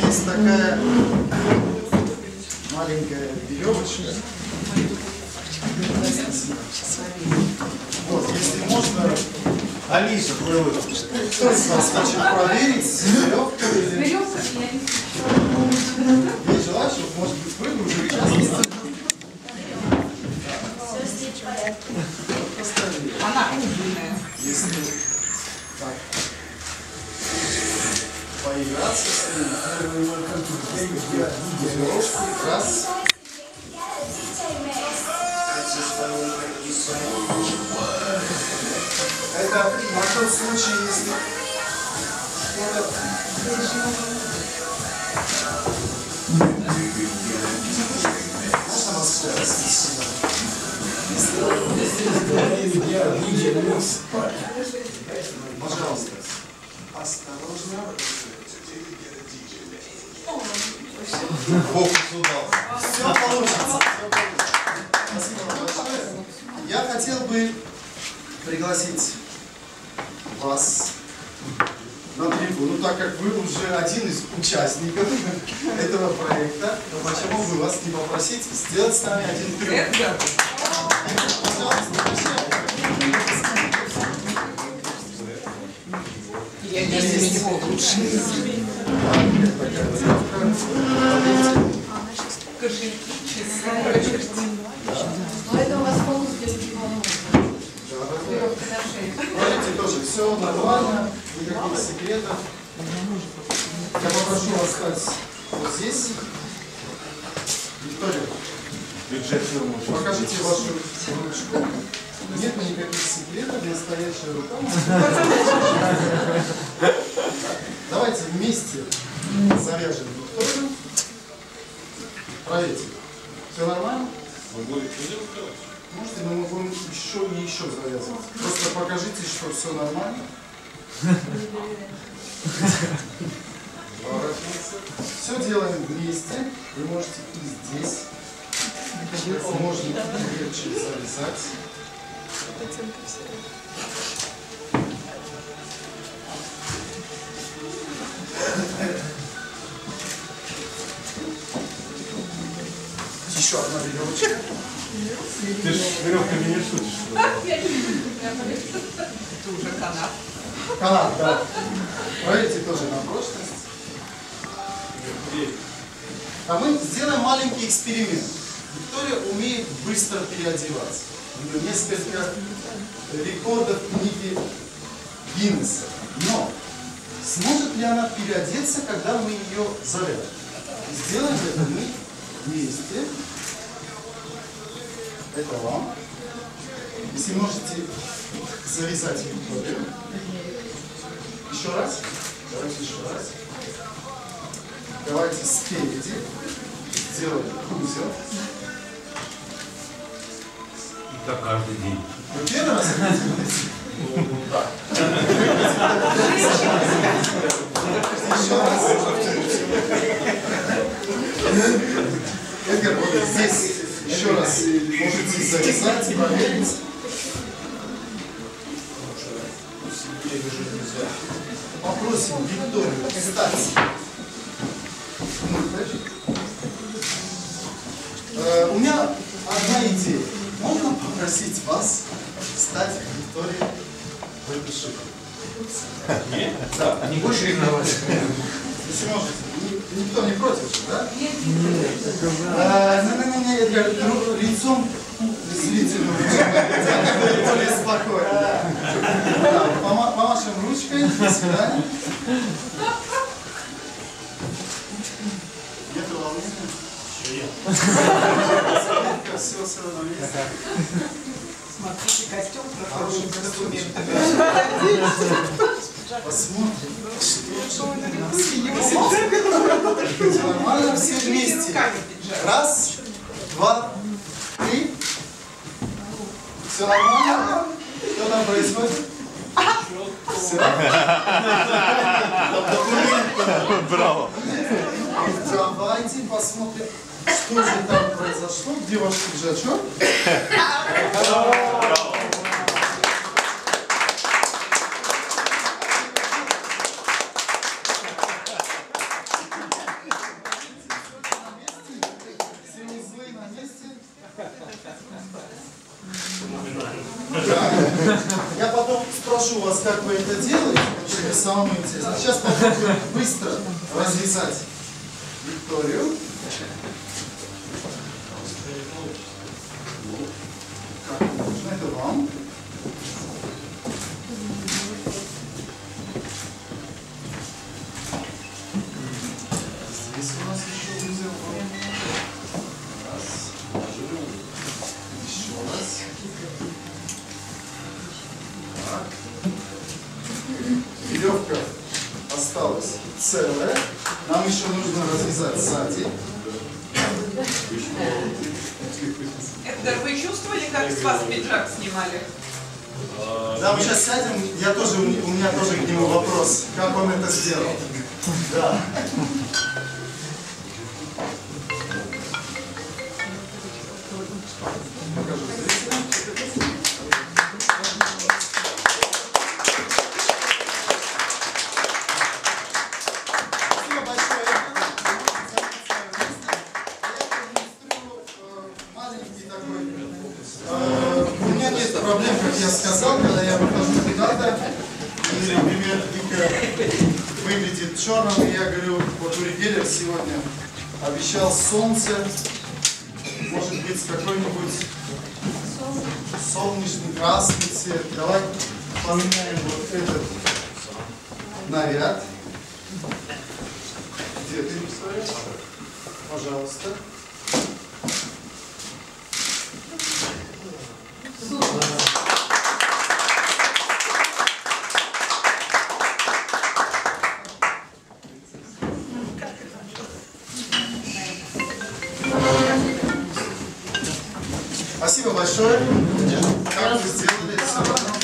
есть такая маленькая веревочка. Вот, если можно, Алиса, кто из вас хочет проверить, веревка или... Есть желающих, может быть, вы уже участвуете. Она умная. Если так поиграться с ним, раз. Это на тот случай, если можно вас пожалуйста, осторожно. Фокус удался. Все получится. Спасибо большое. Я хотел бы пригласить вас на трибуну, так как вы уже один из участников этого проекта, то почему бы вас не попросить сделать с нами один трюк? Я вместе с него лучше. Кошельки, часы. Но это у вас фокус для любимого. Смотрите, тоже все нормально, никаких секретов. Я попрошу вас стать вот здесь. Виктория, покажите вашу ручку. Нет никаких секретов, настоящая рука. Давайте вместе завяжем Викторию. Проверьте. Все нормально? Можете, но мы будем еще и еще завязывать. Просто покажите, что все нормально. Все делаем вместе. Вы можете и здесь. Можно легче завязать. Еще одна веревочка. Ты же веревками не шутишь. Это уже канат. Канат, да. Проверьте тоже на прочность. А мы сделаем маленький эксперимент. Виктория умеет быстро переодеваться. У нее несколько рекордов книги Гиннесса. Но сможет ли она переодеться, когда мы ее завяжем? Сделаем это мы вместе. Это вам. Если можете завязать Викторию. Еще раз. Давайте еще раз. Давайте спереди сделаем узел. Так каждый день. Вы первый раз это делаете? Да. Еще раз. Эдгар, вот здесь еще раз можете завязать, проверить. Попросим Викторию встать. У меня одна идея. Можно попросить вас встать Виктории в эту ширку? Нет? Да. Они больше ревновали. Если можете. Никто не против же, да? Нет, Не, лицом зрителю более спокойно. Помашем ручкой. До свидания. Нет волнения? Все на месте. Смотрите, костюм Хороший костюм. Посмотрим. Все нормально, все вместе. Раз, два, три. Все нормально? Что там происходит? Все. Браво. Давайте посмотрим, что же там произошло. Где ваш пиджачок? Да. Я потом спрошу вас, как вы это делаете, потому что это самое интересное. Сейчас попробуем быстро развязать Викторию. Как нужно, это вам. Здесь у нас еще узел. Раз. Еще раз. Так. Веревка осталась целая. Нам еще нужно развязать сзади. Эдгар, вы чувствовали, как с вас пиджак снимали? Да, мы сейчас сядем. У меня тоже к нему вопрос. Как он это сделал? Да. Покажу зрителям. Спасибо большое. Маленький такой. У меня нет проблем, как я сказал, когда я выхожу куда-то, и, например, Вика выглядит черным, и я говорю, вот у Ригеля сегодня обещал солнце, может быть, какой-нибудь солнечный красный цвет. Давай поменяем вот этот наряд. Где ты, Виктория? Пожалуйста. Спасибо большое. Как вы сделали, все равно.